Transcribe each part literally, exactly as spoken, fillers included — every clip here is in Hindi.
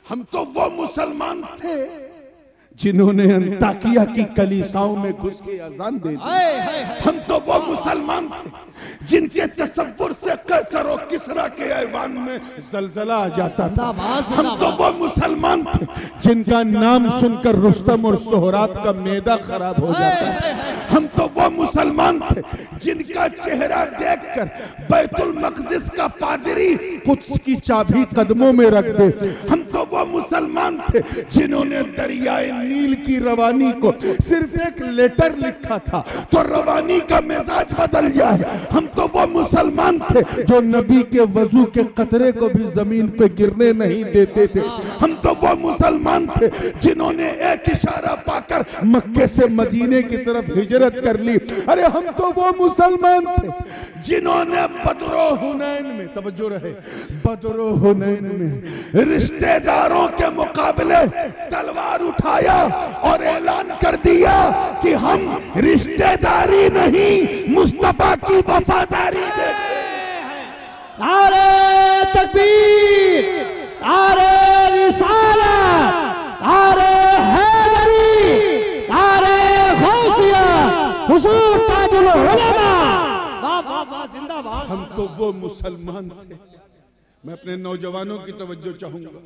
हम तो वो मुसलमान थे जिन्होंने अंताकिया की कलीसाओं में घुस के अजान दे दी। हम तो वो मुसलमान थे जिनके तसव्वुर से कैसर और किसरा के ऐवान में जलजला आ जाता था। हम तो वो मुसलमान थे जिनका नाम सुनकर रुस्तम और सोहराब का मैदा खराब हो जाता था। हम तो वो मुसलमान थे जिनका चेहरा देखकर बैतुल मक़दिस का पादरी कुद्स की चाबी कदमों में रख दे। हम तो वो मुसलमान थे जिन्होंने दरियाए नील की रवानी को सिर्फ एक लेटर लिखा था तो रवानी का मिजाज बदल जाए। हम तो वो मुसलमान थे जो नबी के वजू के कतरे को भी जमीन पे गिरने नहीं देते थे। हम तो वो मुसलमान थे जिन्होंने एक इशारा पाकर मक्के से मदीने की तरफ हिजरत कर ली। अरे हम तो वो मुसलमान थे जिन्होंने बदरो हुनैन में, तवज्जो रहे, बदरो हुनैन में रिश्तेदारों के मुकाबले तलवार उठाया और ऐलान कर दिया कि हम रिश्तेदारी नहीं मुस्तफा की वफादारी देते हैं। नारे तकबीर, नारे रिसालत, नारे हैदरी, नारे गौसिया, हुजूर ताजुल उलमा। वाह वाह वाह, जिंदाबाद। हम तो वो मुसलमान थे, मैं अपने नौजवानों की तवज्जो चाहूंगा,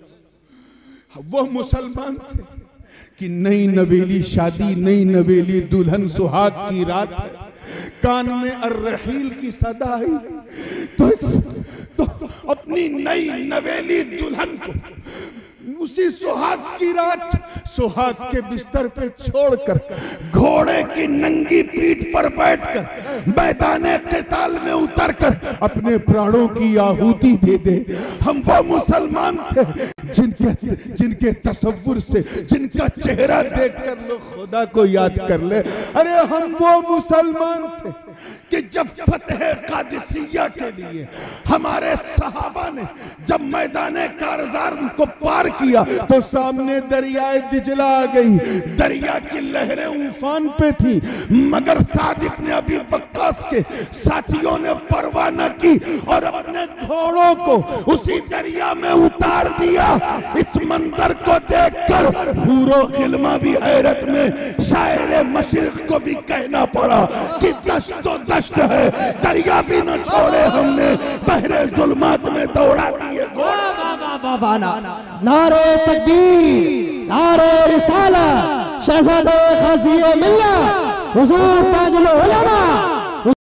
वो मुसलमान थे कि नई नवेली शादी, नई नवेली दुल्हन सुहाग की रात है, कान में अर्रहील की सदा आई तो, तो अपनी नई नवेली दुल्हन को उसी सुहाग की रात सुहाग के बिस्तर पे छोड़कर घोड़े की नंगी पीठ पर बैठकर मैदाने क़िताल में उतरकर अपने प्राणों की आहुति दे दे। हम वो मुसलमान थे जिनके जिनके तसव्वुर से, जिनका चेहरा देखकर लोग खुदा को याद कर ले। अरे हम वो मुसलमान थे कि जब फतेह कादिसिया के लिए हमारे सहाबा ने जब मैदाने कारज़ार को पार किया तो सामने दरियाए दिजला आ गई। दरिया की लहरें उफान पे थी मगर साद इब्न अबी वक्कास के साथियों ने परवाह न की और अपने घोड़ों को उसी दरिया में उतार दिया। इस मंजर को देखकर हूरो गिल्मा भी हैरत में, शायर मशरिक को भी कहना पड़ा कि दश्त तो दश्त है, दरिया भी न छोड़े हमने, बहरे जुल्मात में दौड़ा दिए। नारे तकबीर, नारे रिसालत, शहज़ादे ग़ाज़ी मिल्लत, हुज़ूर ताजुल उलमा।